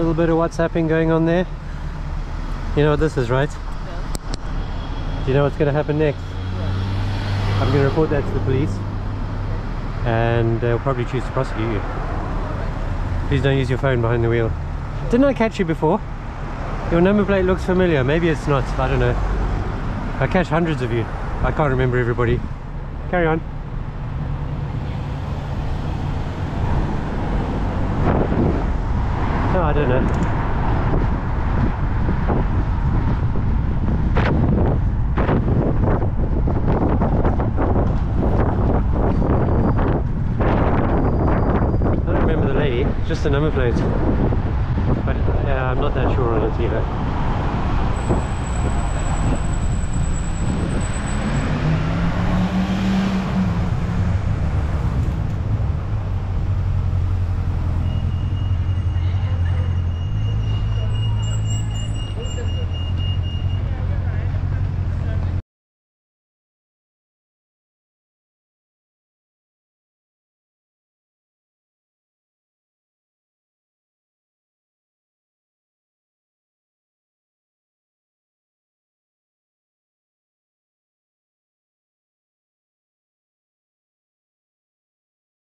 little bit of WhatsApping going on there. You know what this is, right? No. Do you know what's going to happen next? What? I'm going to report that to the police, and they'll probably choose to prosecute you. Please don't use your phone behind the wheel. Didn't I catch you before? Your number plate looks familiar. Maybe it's not. I don't know. I catch hundreds of you. I can't remember everybody. Carry on. No, I don't know. I don't remember the lady, just the number plate. But I'm not that sure on it either.